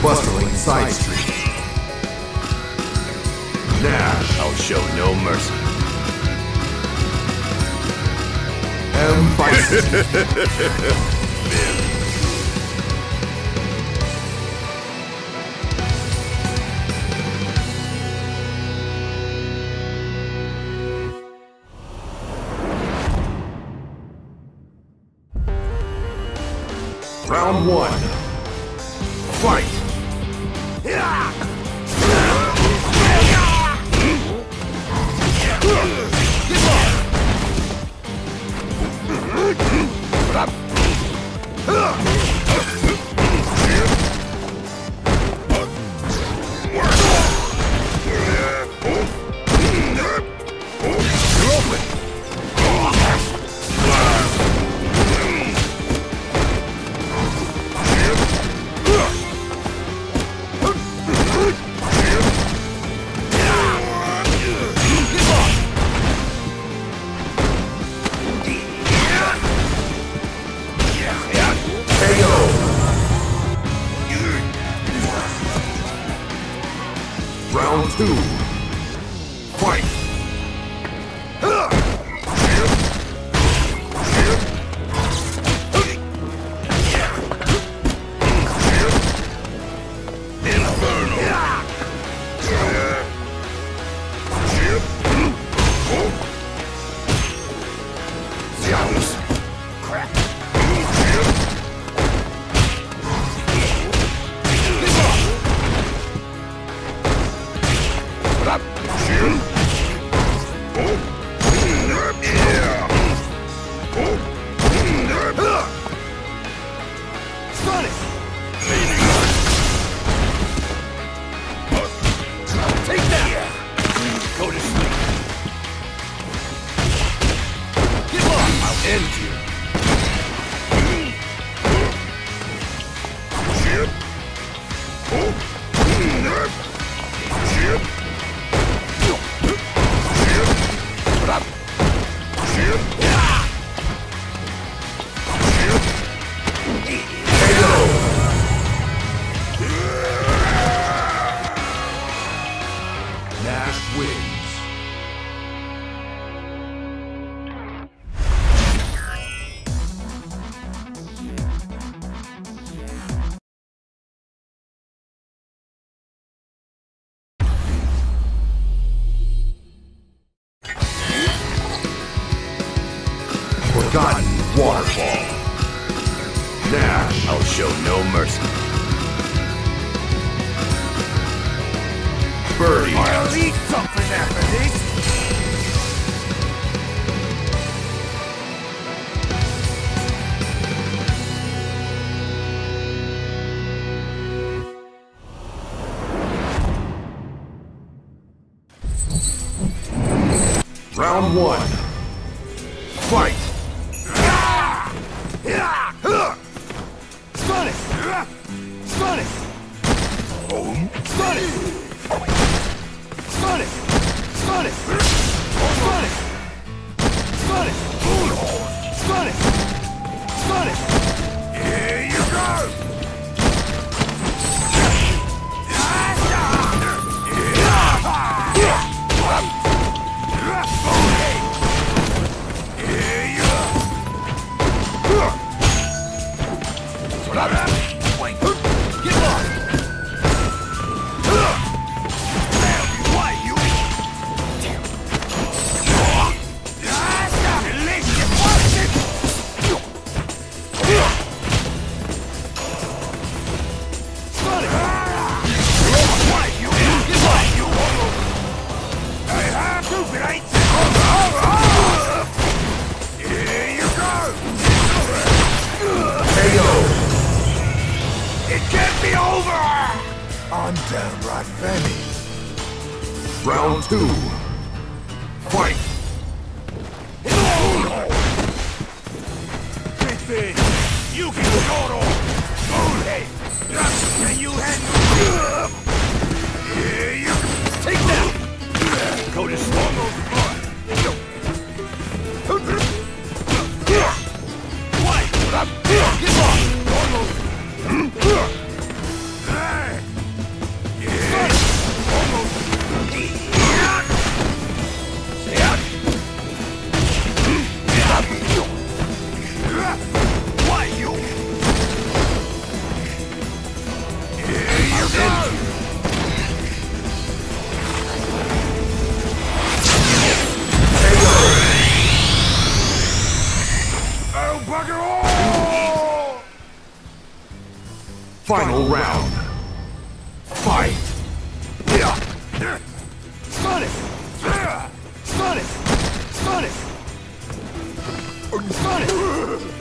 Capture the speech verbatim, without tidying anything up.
bustling side street. Nash. I'll show no mercy. M. Bison. Round one. Fight! Round two. Fight! Nash wins. Forgotten Waterfall. Nash. I'll show no mercy. Birdie. I'll eat something after this. Round one. Fight! Stun it! Stun it! Stun it! Stun it! Stun it! Stun it! Stun it! Stun it! Stun it! Here you go! I'm downright funny. Round two. Fight! Big thing, you can sort off. Okay, can you handle? Here you take that. Go to swallow the blood. What? Get off. Final round. Fight! Sonic! Sonic! Sonic! Sonic!